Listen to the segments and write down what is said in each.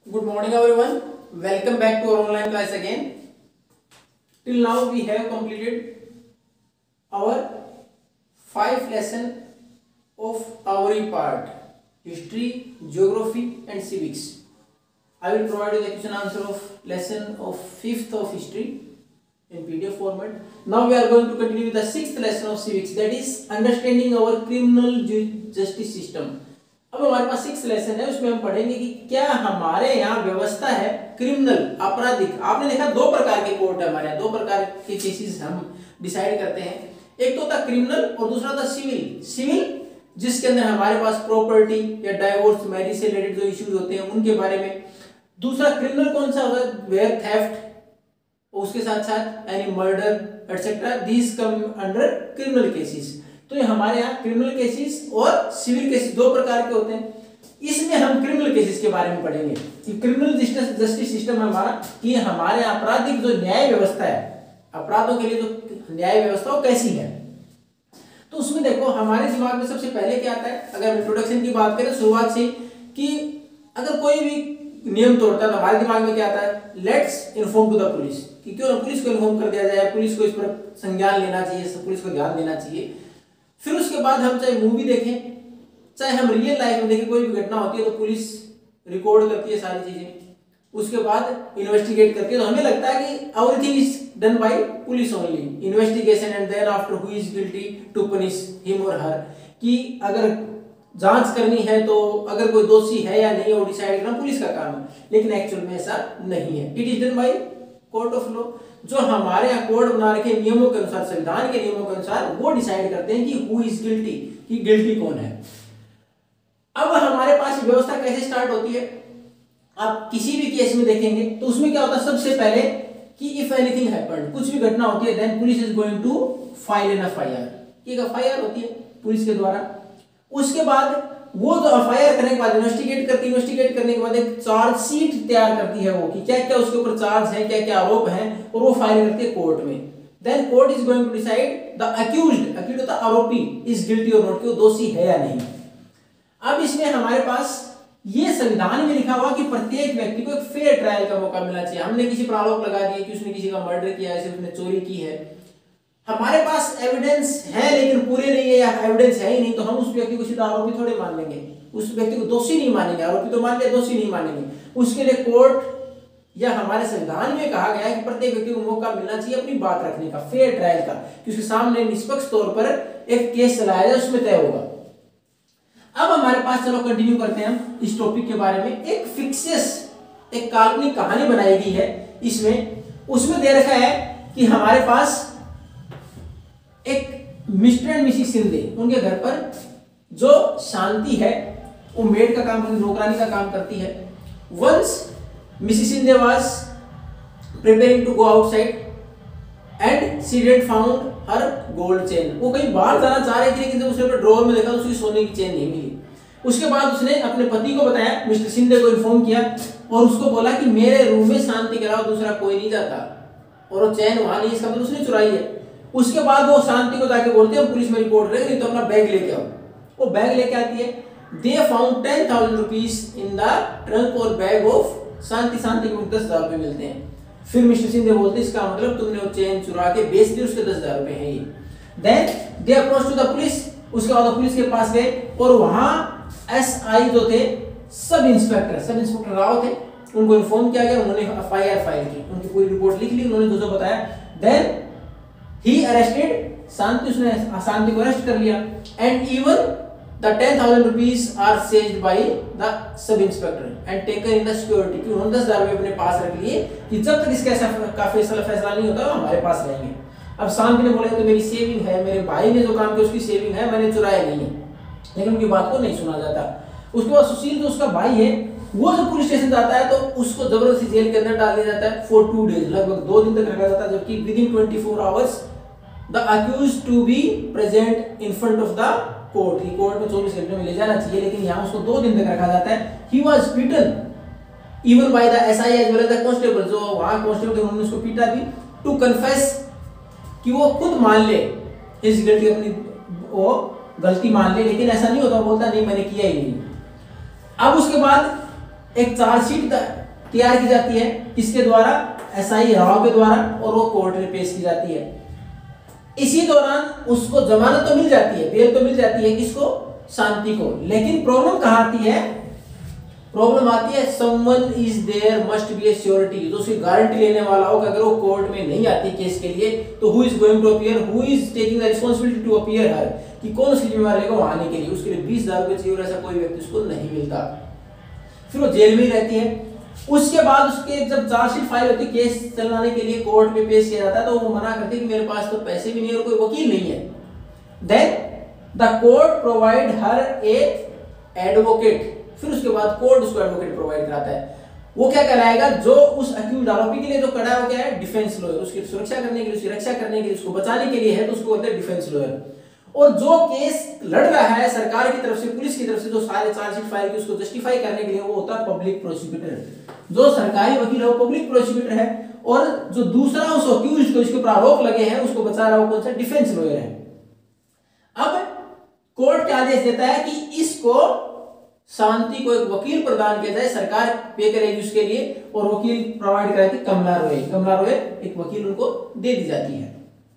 Good morning everyone. Welcome back to our online class again. Till now we have completed our 5 lesson of our part history, geography and civics. I will provide you the question answer of lesson of 5th of history in PDF format. Now we are going to continue with the 6th lesson of civics, that is understanding our criminal justice system. अब हमारे पास 6 lesson है, उसमें हम पढ़ेंगे कि क्या हमारे यहाँ व्यवस्था है क्रिमिनल आपराधिक। आपने देखा दो प्रकार के कोर्ट है हमारे यहाँ, दो प्रकार के केसेस हम डिसाइड करते हैं। एक तो होता क्रिमिनल और दूसरा होता सिविल। सिविल जिसके अंदर हमारे पास प्रॉपर्टी या डाइवोर्स मैरिज से रिलेटेड जो इश्यूज होते हैं उनके बारे में। दूसरा क्रिमिनल कौन सा होता है, वेयर थेफ्ट, उसके साथ साथ any murder etcetera, these come under criminal cases. तो ये हमारे यहाँ क्रिमिनल केसेस और सिविल केसेस दो प्रकार के होते हैं। इसमें हम क्रिमिनल केसेस के बारे में पढ़ेंगे कि क्रिमिनल जस्टिस सिस्टम हमारा कि हमारे आपराधिक जो न्याय व्यवस्था है, अपराधों के लिए जो न्याय व्यवस्था वो कैसी है। तो उसमें देखो हमारे दिमाग में सबसे पहले क्या आता है, अगर इंट्रोडक्शन की बात करें शुरुआत से, कि अगर कोई भी नियम तोड़ता है तो हमारे दिमाग में क्या आता है, let's inform to the police, कि क्यों ना पुलिस को इन्फॉर्म कर दिया जाए, पुलिस को इस पर संज्ञान लेना चाहिए, पुलिस को ध्यान देना चाहिए। फिर उसके बाद हम चाहे मूवी देखें चाहे हम रियल लाइफ में देखें, कोई भी घटना होती है तो पुलिस रिकॉर्ड करती है सारी चीजें, उसके बाद इन्वेस्टिगेट करती है। तो हमें लगता है कि everything is done by police only, investigation and then after who is guilty to punish him और हर, कि अगर जांच करनी है तो अगर कोई दोषी है या नहीं वो डिसाइड करना पुलिस का काम है। लेकिन एक्चुअल में ऐसा नहीं है, it is done by court of law. जो हमारे यहाँ कोड बना रखे नियमों के अनुसार, संविधान के नियमों के अनुसार वो डिसाइड करते हैं कि हु इज गिल्टी, कि गिल्टी कौन है। अब हमारे पास व्यवस्था कैसे स्टार्ट होती है, आप किसी भी केस में देखेंगे तो उसमें क्या होता है, सबसे पहले कि इफ एनीथिंग हैपेंड, कुछ भी घटना होती है, then police is going to file an FIR, एक एफआईआर होती है पुलिस के द्वारा। उसके बाद वो जो एफआईआर करने के बाद इन्वेस्टिगेट करने के बाद एक चार्जशीट तैयार करती है वो, कि क्या क्या उसके ऊपर चार्ज है, क्या क्या आरोप है, और वो फाइल करती है कोर्ट में। Then court is going to decide the accused होता आरोपी इज गिल्टी और नॉट, कि वो दोषी है या नहीं। अब इसमें हमारे पास ये संविधान में लिखा हुआ कि प्रत्येक व्यक्ति को एक फेयर ट्रायल का मौका मिलना चाहिए। हमने किसी पर आरोप लगा दिए कि उसने किसी का मर्डर किया है, उसने चोरी की है, हमारे पास एविडेंस है लेकिन पूरे नहीं है या एविडेंस है ही नहीं, तो हम उस व्यक्ति को सीधा आरोपी थोड़े मान लेंगे, उस व्यक्ति को दोषी नहीं मानेंगे। आरोपी तो मान लिया, दोषी नहीं मानेंगे। उसके लिए कोर्ट या हमारे संविधान में कहा गया है कि प्रत्येक व्यक्ति को मौका मिलना चाहिए अपनी बात रखने का, फेयर ट्रायल का, कि उसके सामने निष्पक्ष तौर पर एक केस चलाया जाए, उसमें तय होगा। अब हमारे पास, चलो कंटिन्यू करते हैं हम इस टॉपिक के बारे में। एक फिक्सियस, एक काल्पनिक कहानी बनाई गई है इसमें, उसमें दे रखा है कि हमारे पास एक मिस्टर एंड मिसिस शिंदे, उनके घर पर जो शांति है वो मेड का काम करती, नौकरानी का काम करती है। Once Mrs Shinde was preparing to go outside and she didn't found her gold chain, वो कहीं बाहर जाना चाह रही थी लेकिन जब उसने अपने ड्रॉअर में देखा तो उसकी सोने की चेन नहीं मिली। उसके बाद उसने अपने पति को बताया, मिस्टर शिंदे को इन्फॉर्म किया और उसको बोला कि मेरे रूम में शांति के अलावा दूसरा कोई नहीं जाता और वो चेन वहां नहीं, इसका मतलब उसने चुराई है। उसके बाद वो शांति को जाके बोलते हैं पुलिस में रिपोर्ट करेंगे, नहीं तो अपना बैग लेके आओ। वो बैग लेके आती है। They found 10,000 rupees in the trunk और बैग ऑफ शांति। शांति को 10,000 रुपए मिलते हैं। फिर मिस्टर सिंह बोलते हैं इसका मतलब तुमने वो चेन चुरा के बेच दी, उसके 10,000 रुपए हैं ये। Then they approach to the police, उसके बाद पुलिस के पास गए और वहां एसआई जो थे, सब इंस्पेक्टर राव थे, उनको इन्फॉर्म किया गया। उन्होंने एफआईआर फाइल की, उनकी पूरी रिपोर्ट लिख ली, उन्होंने जो बताया। देन ही अरेस्टेड शांति, उसने शांति को अरेस्ट कर लिया। And even the 10,000 rupees are seized by the sub inspector and taken in the security, कि उन्होंने 10,000 रुपए अपने पास रख लिए कि जब तक इसका का फैसला नहीं होता हमारे पास रहेंगे। अब शांति ने बोला तो मेरी सेविंग है, मेरे भाई ने जो काम किया उसकी सेविंग है, मैंने चुराया नहीं है, लेकिन उनकी बात को नहीं सुना जाता। उसके बाद सुशील जो उसका भाई है, वो जब पुलिस स्टेशन जाता है तो उसको जबरदस्ती जेल के अंदर डाल दिया जाता है फॉर 2 days, लगभग 2 दिन तक रखा जाता है, जबकि within 24 hours the accused to be present in front of the court, की कोर्ट में 24 घंटे में ले जाना चाहिए, लेकिन यहाँ उसको 2 दिन तक रखा जाता है। He was beaten even by the SI as well as the constable, जो वहां कांस्टेबल थे उन्होंने उसको पीटा भी, टू कन्फेस, कि वो खुद मान ले इस गिल्टी, अपनी वो गलती मान ले, लेकिन ऐसा नहीं होता, बोलता नहीं मैंने किया ही नहीं। अब उसके बाद एक चार्जशीट तैयार की जाती है, किसके द्वारा? एसआई राव के द्वारा, और वो कोर्ट में पेश की जाती है। इसी दौरान उसको जमानत तो मिल जाती है, बेल तो मिल जाती है, किसको? शांति को। लेकिन प्रॉब्लम कहां आती है? प्रॉब्लम आती है someone is there must be a surety, जो उसकी गारंटी लेने वाला हो कि अगर वो कोर्ट में नहीं आती केस के लिए तो who is going to appear, who is taking the responsibility to appear her, कि कौन उसकी जिम्मेदारी लेगा वहां आने के लिए। उसके लिए 20,000 रुपए चाहिए और ऐसा कोई व्यक्ति उसको नहीं मिलता। फिर वो जेल में ही रहती है। उसके बाद उसके जब चार्जशीट फाइल होती है, केस चलाने के लिए कोर्ट में पेश किया जाता है, तो वो मना करते हैं कि मेरे पास तो पैसे भी नहीं है और कोई वकील नहीं है। Then the court provide her a advocate, फिर उसके बाद कोर्ट उसको एडवोकेट प्रोवाइड कराता है। वो क्या कहलाएगा? जो उस अक्यूज्ड आरोपी के लिए जो खड़ा है वो क्या है? Defence lawyer. उसकी सुरक्षा करने के लिए, उसकी रक्षा करने के लिए, उसको बचाने के लिए है, तो उसको बोलते हैं डिफेंस लॉयर। और जो केस लड़ रहा है सरकार की तरफ से, पुलिस की तरफ से, जो सारे चार्जशीट फाइल की उसको जस्टिफाई करने के लिए, वो होता है पब्लिक प्रोसिक्यूटर। जो सरकारी वकील है वो पब्लिक प्रोसिक्यूटर है, और जो दूसरा उस अक्यूज्ड को, इसके ऊपर आरोप लगे हैं, उसको बचा रहा है, वो कौन सा? डिफेंस लॉयर है। अब कोर्ट क्या आदेश देता है कि इसको शांति को एक वकील प्रदान किया जाए, सरकार पे करेगी उसके लिए, और वकील प्रोवाइड कराती कमला रॉय। कमला रॉय एक वकील उनको दे दी जाती है।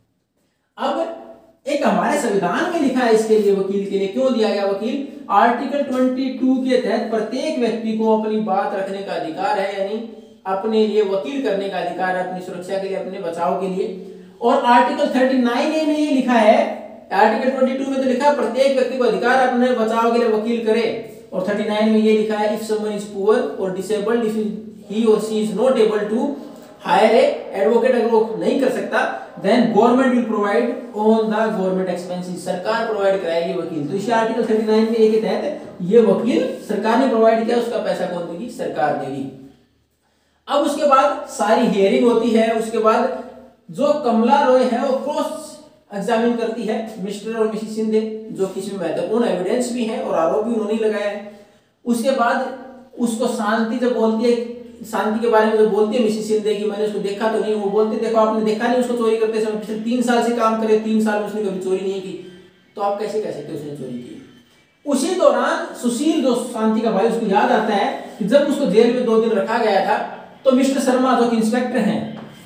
अब एक हमारे संविधान में लिखा है इसके लिए, वकील के लिए क्यों दिया गया वकील? आर्टिकल 22 के तहत प्रत्येक व्यक्ति को अपनी बात रखने का अधिकार है, यानी अपने लिए वकील करने का अधिकार है, अपनी सुरक्षा के लिए, अपने बचाव के लिए। और आर्टिकल 39A में ये लिखा है, आर्टिकल 22 में तो लिखा है प्रत्येक व्यक्ति को अधिकार अपने बचाव के लिए वकील करे, और 39 में ये लिखा है इफ समवन इज पुअर और disabled, if he or she is not able to hire a advocate, अगर वो नहीं कर सकता, then government will provide on the government expenses, सरकार प्रोवाइड कराएगी वकील। तो इसी आर्टिकल 39 के तहत ये वकील सरकार ने प्रोवाइड किया, उसका पैसा कौन देगी? सरकार देगी। अब उसके बाद सारी हियरिंग होती है। उसके बाद जो कमला रॉय है वो क्रॉस एग्जामिन करती है मिस्टर और मिसेस शिंदे, जो किसी में महत्वपूर्ण एविडेंस भी है और आरोप भी उन्होंने लगाया है। उसके बाद उसको शांति जब बोलती है, शांति के बारे में जो बोलती है मिसेस शिंदे की मैंने उसको देखा तो नहीं, वो बोलते देखो आपने देखा नहीं उसको चोरी करते समय, पिछले 3 साल से काम करे, 3 साल में उसने कभी चोरी नहीं की, तो आप कैसे कह सकते उसने चोरी की? उसी दौरान सुशील जो शांति का भाई, उसको याद आता है कि जब उसको जेल में 2 दिन रखा गया था, तो मिस्टर शर्मा जो कि इंस्पेक्टर हैं,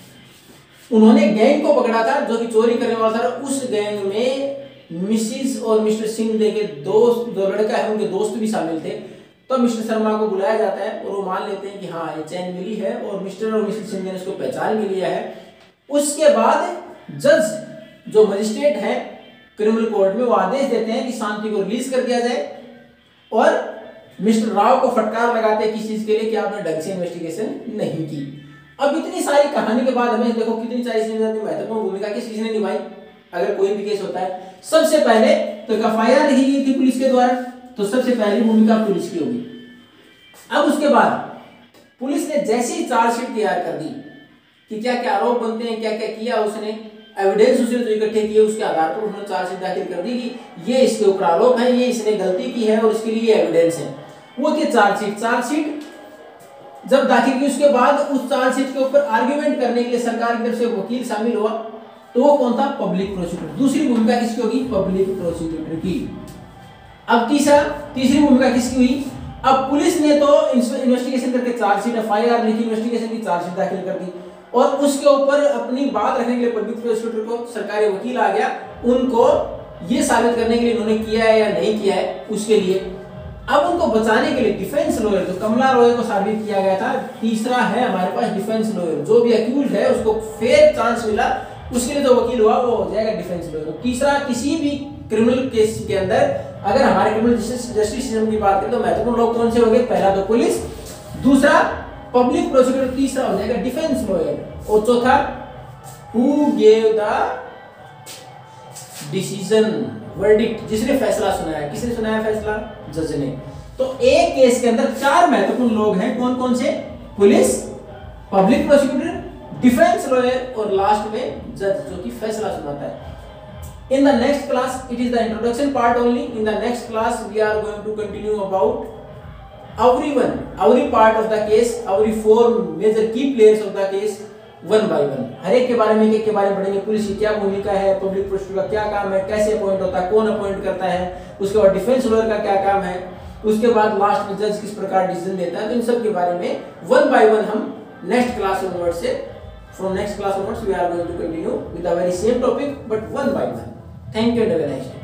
उन्होंने गैंग को पकड़ा था जो कि चोरी करने वाला था। उस गैंग में मिसिस और मिस्टर शिंदे के दोस्त, जो लड़का है उनके दोस्त भी शामिल थे। तो मिस्टर शर्मा को बुलाया जाता है और वो मान लेते हैं कि हाँ ये चैन मिली है, और मिस्टर और मिसेस शिंदे ने उसको पहचान भी लिया है। उसके बाद जज जो मजिस्ट्रेट है क्रिमिनल कोर्ट में, वो आदेश देते हैं कि शांति को रिलीज कर दिया जाए, और मिस्टर राव को फटकार लगाते हैं किस चीज के लिए? कि आपने ढंग से इन्वेस्टिगेशन नहीं की। अब इतनी सारी कहानी के बाद हमें देखो कितनी सारी महत्वपूर्ण भूमिका किसने निभाई अगर कोई भी केस होता है। सबसे पहले तो एफआईआर लिखी गई थी पुलिस के द्वारा, तो सबसे पहली भूमिका पुलिस की होगी। अब उसके बाद पुलिस ने जैसे ही चार्जशीट तैयार कर दी कि क्या क्या आरोप बनते हैं, क्या क्या किया उसने, एविडेंस उसने जो इकट्ठे किए उसके आधार पर उन्होंने चार्जशीट दाखिल कर दी कि ये इसके ऊपर आरोप है, ये इसने गलती की है और इसके लिए एविडेंस है। वो थी चार्जशीट जब दाखिल की, उसके बाद उस चार्जशीट के ऊपर आर्ग्यूमेंट करने के लिए सरकार की तरफ से वकील शामिल हुआ, तो वो कौन था? Public prosecutor. दूसरी भूमिका किसकी होगी? पब्लिक प्रोसिक्यूटर की। अब तीसरी भूमिका किसकी हुई? अब पुलिस ने तो इन्वेस्टिगेशन करके चार्जशीट, एफआईआर लिखी, इन्वेस्टिगेशन की चार्जशीट दाखिल कर दी, और उसके ऊपर अपनी बात रखने के लिए पब्लिक प्रोसिक्यूटर को सरकारी वकील आ गया, उनको ये साबित करने के लिए उन्होंने किया है या नहीं किया है उसके लिए। अब उनको बचाने के लिए डिफेंस लॉयर, जो कमला रॉय को साबित किया गया था, तीसरा है हमारे पास डिफेंस लॉयर। जो भी अक्यूज्ड है उसको फेयर चांस मिला, उसके लिए जो वकील हुआ वो हो जाएगा डिफेंस लॉयर। तीसरा, किसी भी क्रिमिनल केस के अंदर अगर हमारे क्रिमिनल जस्टिस सिस्टम की बात करें तो महत्वपूर्ण लोग कौन से होंगे? पहला तो पुलिस, दूसरा पब्लिक प्रोसिक्यूटर, तीसरा हो जाएगा डिफेंस लॉयर, और चौथा who gave the decision, verdict, जिसने फैसला सुनाया। किसने सुनाया फैसला? जज ने। तो एक केस के अंदर 4 महत्वपूर्ण लोग हैं, कौन कौन से? Police, public prosecutor, defence lawyer और लास्ट में जज, जो कि फैसला सुनाता है। In the next class, it is the introduction part only. In the next class, we are going to continue about every part of the case, every 4 major key players of the case, one by one. हर एक के बारे में एक के बारे में पढ़ेंगे। Police की क्या भूमिका है, पब्लिक प्रोसिक्यूटर का क्या काम है, कैसे अपॉइंट होता है, कौन अपॉइंट करता है, उसके बाद डिफेंस लॉयर का क्या काम है, उसके बाद लास्ट में जज किस प्रकार डिसीजन देता है, तो इन सब के बारे में वन बाय वन हम नेक्स्ट क्लास ऑनवर्ड से, from next class onwards we are going to continue with a very same topic but one by one. Thank you and have a nice day.